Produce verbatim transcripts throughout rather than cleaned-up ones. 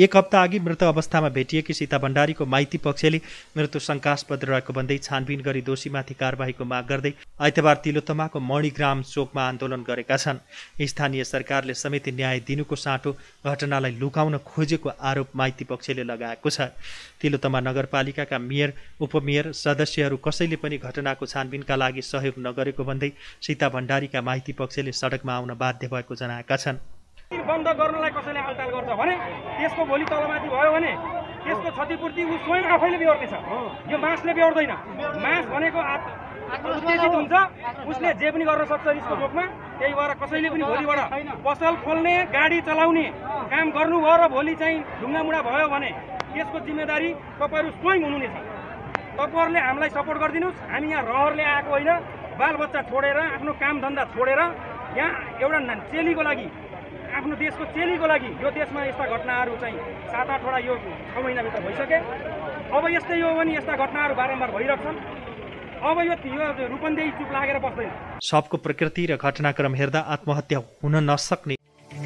एक हप्ता अघि मृत अवस्थामा भेटिएकी सीता भण्डारीको माइती पक्षले मृत्यु शङ्कास्पद रहेको भन्दै छानबिन गरी दोषीमाथि कारबाहीको माग गर्दै आइतबार तिलोत्तमाको मणिग्राम चोकमा आन्दोलन गरेका छन्। स्थानीय सरकारले समेत न्याय दिनुको साटो घटनालाई लुकाउन खोजेको आरोप माइती पक्षले लगाएको छ। तिलोत्तमा नगरपालिकाका मेयर, उपमेयर, सदस्यहरू कसैले पनि घटनाको छानबिनका लागि सहयोग नगरेको भन्दै सीता भण्डारीका माइती पक्षले सडकमा आउन बाध्य भएको जनाएका छन्। बन्द गर्नलाई कसैले हालचाल गर्छ भने त्यसको भोलि तलमाथि भयो भने त्यसको क्षतिपूर्ति उ स्वयं आफैले बेहोर्नेछ। यो मासले बेहोर्दैन। मास भनेको उत्तेजित हुन्छ, उसले जे पनि गर्न सक्छ यसको रूपमा। त्यही भएर कसैले पनि भोलिबाट पसल खोल्ने, गाडी चलाउने काम गर्नुभयो र भोलि चाहिँ ढुङ्गामुढा भयो भने यसको जिम्मेदारी तपाईँहरू स्वयं हुनुहुनेछ। तपाईँहरूले हामीलाई सपोर्ट गरिदिनुहोस्। हामी यहाँ रहरले आएको होइन, बालबच्चा छोडेर, आफ्नो काम धन्दा छोडेर यहाँ एउटा चेलीको लागि, आफ्नो देशको चेलीको लागि यो देशमा यस्ता घटनाहरू चाहिँ सात आठवटा यो छ महिनाभित्र भइसके। अब यस्तै हो भने यस्ता घटनाहरू बारम्बार भइरहेछन्। अब यो यो रूपन्देही चुप लागेर बस्दैन। सबको प्रकृति र घटनाक्रम हेर्दा आत्महत्या हुन नसक्ने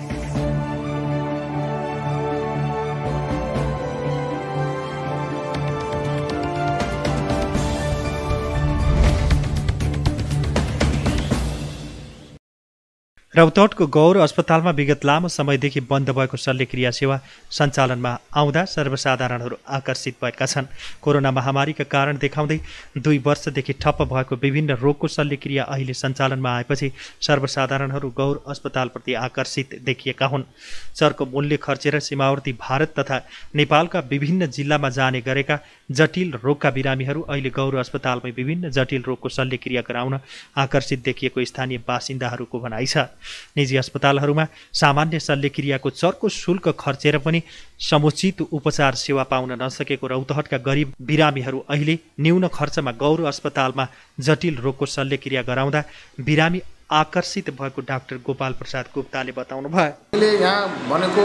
रौतहटको गौर अस्पतालमा विगत लामो समयदेखि बन्द भएको शल्यक्रिया सेवा सञ्चालनमा आउँदा सर्वसाधारणहरू आकर्षित भएका छन्। कोरोना महामारीका कारण देखाउँदै दुई वर्षदेखि ठप्प भएको विभिन्न रोगको शल्यक्रिया अहिले सञ्चालनमा आएपछि सर्वसाधारणहरू गौर अस्पतालप्रति आकर्षित देखिएका हुन्। चरको मूल्य खर्चेर सीमावर्ती भारत तथा नेपालका विभिन्न जिल्लामा जाने गरेका जटिल रोगका बिरामीहरू अहिले गौर अस्पतालमै विभिन्न जटिल रोगको शल्यक्रिया गराउन आकर्षित देखिएको स्थानीय बासिन्दाहरूको भनाइ छ। निजी अस्पतालहरूमा सामान्य शल्यक्रियाको चर्को शुल्क खर्चेर पनि समुचित उपचार सेवा पाउन नसकेको रौतहटका गरिब बिरामीहरू अहिले न्यून खर्चमा गौर अस्पतालमा जटिल रोगको शल्यक्रिया गराउँदा बिरामी आकर्षित भएको डाक्टर गोपाल प्रसाद गुप्ताले बताउनु भयो। यहाँ भनेको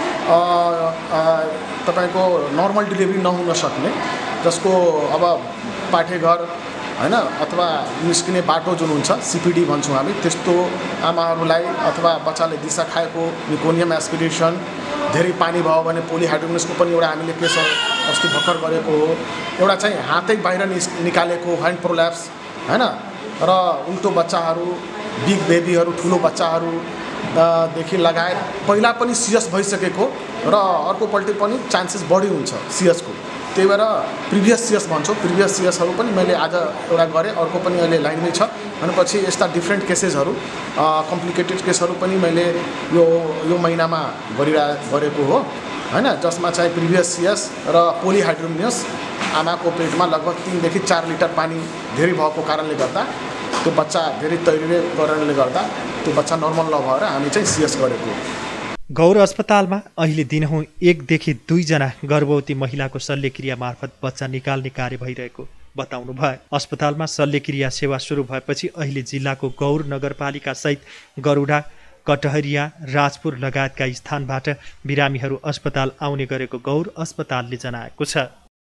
तपाईको नर्मल डेलिभरी नहुन सक्ने, जसको अब पाठेघर हैन अथवा निस्किने बाटो जुन हुन्छ सीपीडी भन्छौँ हामी, त्यस्तो आमाहरूलाई अथवा बच्चाले दिशा खाएको निकोनियम एस्पिरेसन, धेरै पानी भयो भने पोलिहाइड्रोमिसको पनि एउटा हामीले केस अस्ति भर्खर गरेको हो। एउटा चाहिँ हातै बाहिर निकालेको ह्यान्ड प्रोल्याप्स हैन, र उल्टो बच्चाहरू, बिग बेबीहरू, ठुलो बच्चाहरू देखि लगायत पहिला पनि सिरियस भइसकेको र अर्कोपल्टि पनि चान्सेस बढी हुन्छ सिरियसको। त्यही भएर प्रिभियस सिएस भन्छौँ, प्रिभियस सिएसहरू पनि मैले आज एउटा गरेँ, अर्को पनि अहिले लाइनमै छ। भनेपछि यस्ता डिफ्रेन्ट केसेसहरू, कम्प्लिकेटेड केसहरू पनि मैले यो यो महिनामा गरिरह गरेको हो हैन, जसमा चाहिँ प्रिभियस सिएस र पोलिहाइड्रोमियस, आमाको पेटमा लगभग तीनदेखि चार लिटर पानी धेरै भएको कारणले गर्दा, त्यो बच्चा धेरै तैरिने कारणले गर्दा त्यो बच्चा नर्मल नभएर हामी चाहिँ सिएस गरेको। गौर अस्पतालमा अहिले दिनहुँ एकदेखि दुईजना गर्भवती महिलाको शल्यक्रिया मार्फत बच्चा निकाल्ने कार्य भइरहेको बताउनु भयो। अस्पतालमा शल्यक्रिया सेवा सुरु भएपछि अहिले जिल्लाको गौर नगरपालिका सहित गरुडा, कटहरिया, राजपुर लगायतका स्थानबाट बिरामीहरू अस्पताल आउने गरेको गौर अस्पतालले जनाएको छ।